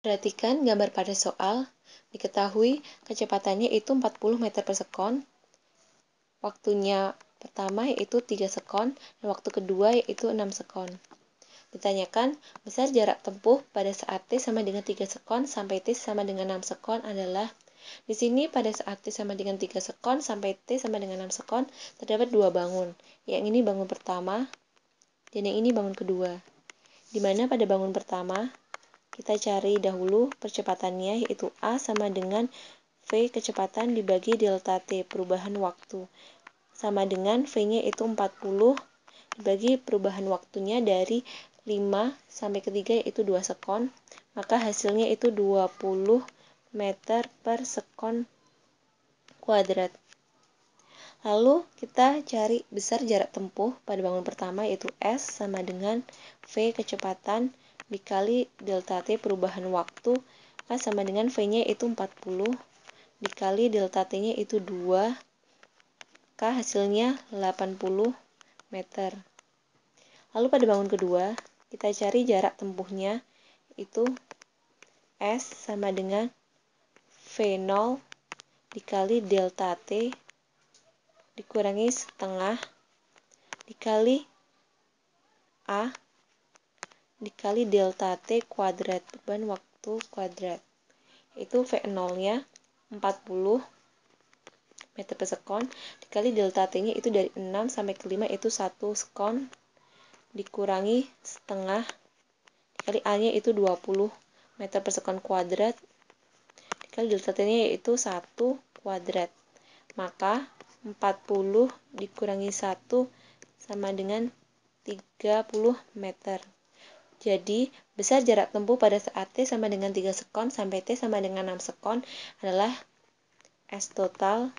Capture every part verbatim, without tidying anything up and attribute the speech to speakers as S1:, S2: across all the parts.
S1: Perhatikan gambar pada soal. Diketahui kecepatannya itu empat puluh meter per sekon. Waktunya pertama yaitu tiga sekon, dan waktu kedua yaitu enam sekon. Ditanyakan, besar jarak tempuh pada saat T sama dengan tiga sekon sampai T sama dengan enam sekon adalah. Di sini pada saat T sama dengan tiga sekon sampai T sama dengan enam sekon terdapat dua bangun. Yang ini bangun pertama dan yang ini bangun kedua. Di mana pada bangun pertama kita cari dahulu percepatannya, yaitu A sama dengan V kecepatan dibagi delta T perubahan waktu, sama dengan V-nya itu empat puluh dibagi perubahan waktunya dari lima sampai ke tiga yaitu dua sekon, maka hasilnya itu dua puluh meter per sekon kuadrat. Lalu kita cari besar jarak tempuh pada bangun pertama, yaitu S sama dengan V kecepatan dikali delta T perubahan waktu, K sama dengan V-nya itu empat puluh dikali delta T-nya itu dua, K hasilnya delapan puluh meter. Lalu pada bangun kedua, kita cari jarak tempuhnya, itu S sama dengan V nol dikali delta T dikurangi setengah dikali A dikali delta T kuadrat, beban waktu kuadrat. Itu V nol-nya empat puluh meter per sekon dikali delta T-nya itu dari enam sampai ke lima itu satu sekon dikurangi setengah dikali A-nya itu dua puluh meter per sekon kuadrat dikali delta T-nya yaitu satu kuadrat. Maka empat puluh dikurangi satu sama dengan tiga puluh meter. Jadi, besar jarak tempuh pada saat T sama dengan tiga sekon sampai T sama dengan enam sekon adalah S total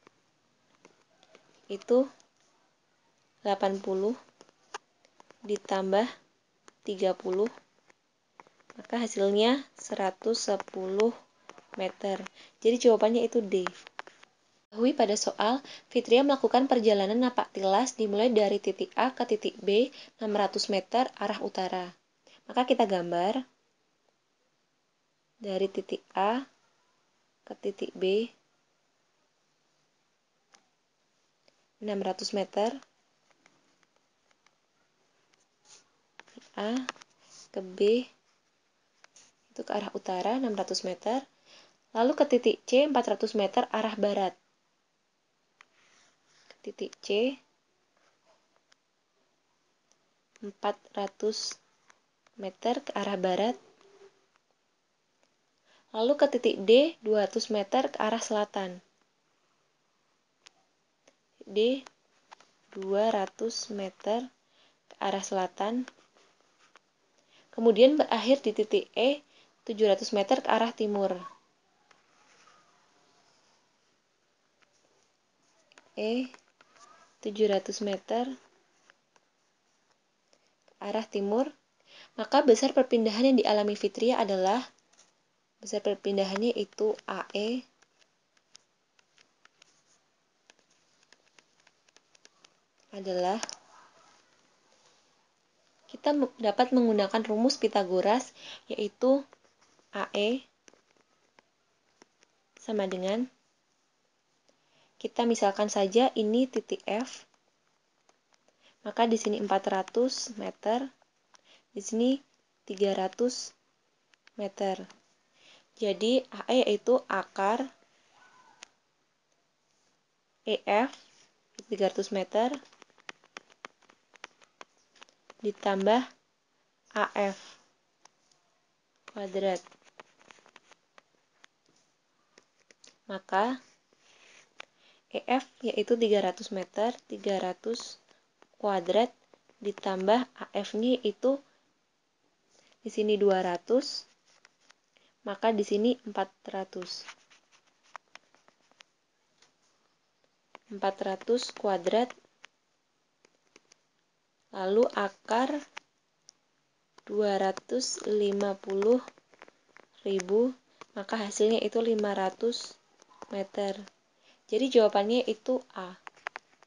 S1: itu delapan puluh ditambah tiga puluh, maka hasilnya seratus sepuluh meter. Jadi jawabannya itu D. Ketahui pada soal, Fitria melakukan perjalanan napak tilas dimulai dari titik A ke titik B enam ratus meter arah utara. Maka kita gambar dari titik A ke titik B enam ratus meter, A ke B itu ke arah utara enam ratus meter, lalu ke titik C empat ratus meter arah barat. Ke titik C empat ratus meter ke arah barat, lalu ke titik D dua ratus meter ke arah selatan. D dua ratus meter ke arah selatan, kemudian berakhir di titik E tujuh ratus meter ke arah timur. E tujuh ratus meter ke arah timur, maka besar perpindahan yang dialami Fitria adalah besar perpindahannya itu A E adalah, kita dapat menggunakan rumus Pitagoras, yaitu A E sama dengan, kita misalkan saja ini titik F, maka di sini empat ratus meter, di sini tiga ratus meter. Jadi A E yaitu akar E F tiga ratus meter ditambah A F kuadrat. Maka E F yaitu tiga ratus meter, tiga ratus kuadrat ditambah A F-nya itu di sini dua ratus, maka di sini empat ratus. empat ratus kuadrat, lalu akar dua ratus lima puluh ribu, maka hasilnya itu lima ratus meter. Jadi jawabannya itu A.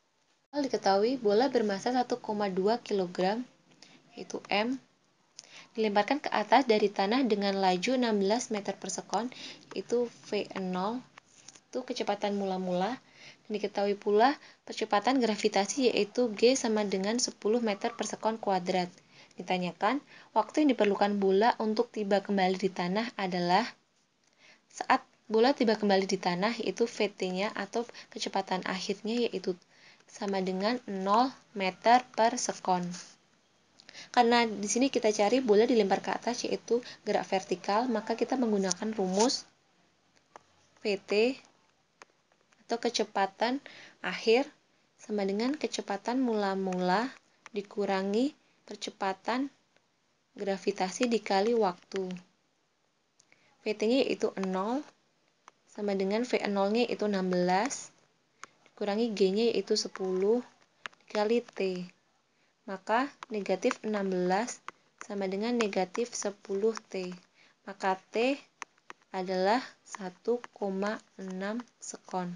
S1: Diketahui bola bermassa satu koma dua kilogram, yaitu M, dilemparkan ke atas dari tanah dengan laju enam belas meter per sekon, yaitu V nol, itu kecepatan mula-mula. Dan diketahui pula percepatan gravitasi yaitu G sama dengan sepuluh meter per sekon kuadrat. Ditanyakan, waktu yang diperlukan bola untuk tiba kembali di tanah adalah saat bola tiba kembali di tanah, yaitu V T-nya atau kecepatan akhirnya yaitu sama dengan nol meter per sekon. Karena di sini kita cari bola dilempar ke atas yaitu gerak vertikal, maka kita menggunakan rumus V T atau kecepatan akhir sama dengan kecepatan mula-mula dikurangi percepatan gravitasi dikali waktu. V T-nya yaitu nol sama dengan V nol-nya yaitu enam belas dikurangi G-nya yaitu sepuluh dikali T. Maka negatif enam belas sama dengan negatif sepuluh T. Maka T adalah satu koma enam sekon.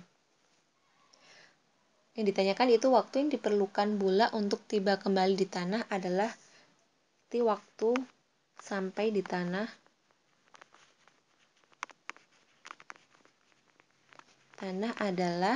S1: Yang ditanyakan itu waktu yang diperlukan bola untuk tiba kembali di tanah adalah T waktu sampai di tanah. Tanah adalah,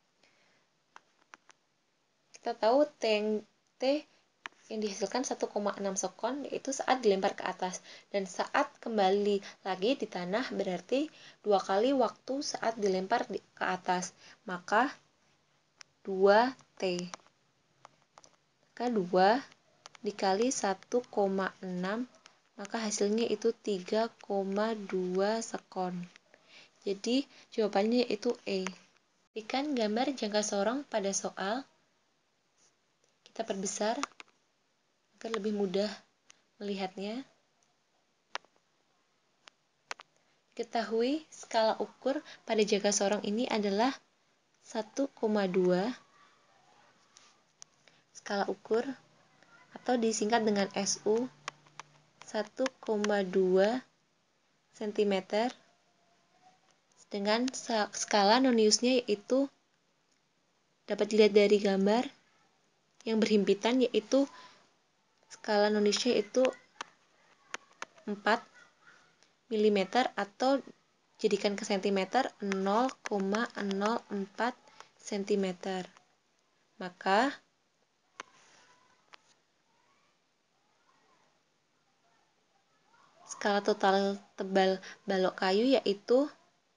S1: kita tahu T yang, T yang dihasilkan satu koma enam sekon yaitu saat dilempar ke atas, dan saat kembali lagi di tanah berarti dua kali waktu saat dilempar di, ke atas, maka dua T. Maka dua dikali satu koma enam, maka hasilnya itu tiga koma dua sekon. Jadi jawabannya itu E. Berikan gambar jangka sorong pada soal. Kita perbesar agar lebih mudah melihatnya. Ketahui skala ukur pada jangka sorong ini adalah satu koma dua. Skala ukur atau disingkat dengan S U, satu koma dua sentimeter. Dengan skala Noniusnya yaitu dapat dilihat dari gambar yang berhimpitan, yaitu skala Noniusnya itu empat milimeter atau jadikan ke sentimeter nol koma nol empat sentimeter. Maka skala total tebal balok kayu yaitu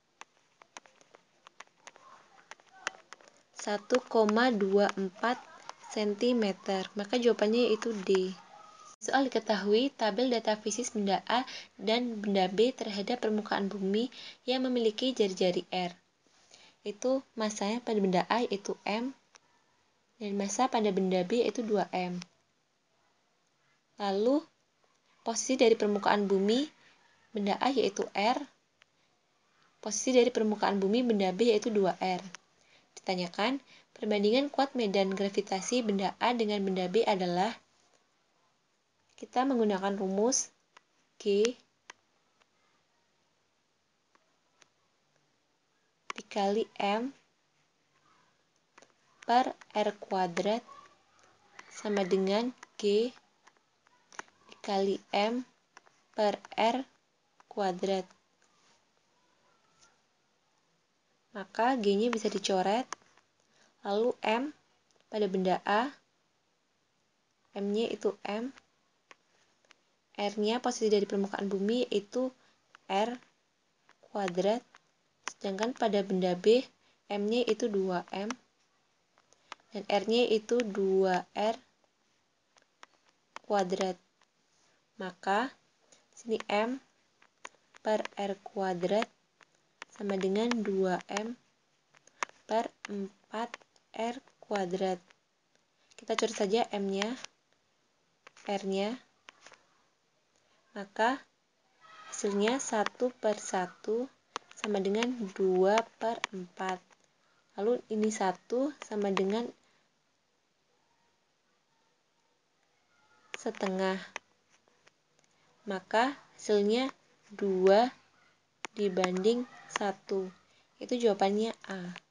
S1: satu koma dua empat sentimeter. Maka jawabannya yaitu D. Soal diketahui tabel data fisis benda A dan benda B terhadap permukaan bumi yang memiliki jari-jari R. Itu masanya pada benda A yaitu M dan massa pada benda B yaitu dua M. Lalu posisi dari permukaan bumi benda A yaitu R. Posisi dari permukaan bumi benda B yaitu dua R. Ditanyakan, perbandingan kuat medan gravitasi benda A dengan benda B adalah, kita menggunakan rumus G dikali M per R kuadrat sama dengan G dikali M per R kuadrat. Maka G-nya bisa dicoret, lalu M pada benda A, M-nya itu M, R-nya posisi dari permukaan bumi yaitu R kuadrat, sedangkan pada benda B, M-nya itu dua M, dan R-nya itu dua R kuadrat. Maka sini M per R kuadrat sama dengan dua M per empat R kuadrat. Kita coret saja M-nya, R-nya. Maka hasilnya satu per satu sama dengan dua per empat. Lalu ini satu sama dengan setengah. Maka hasilnya dua dibanding satu. Itu jawabannya A.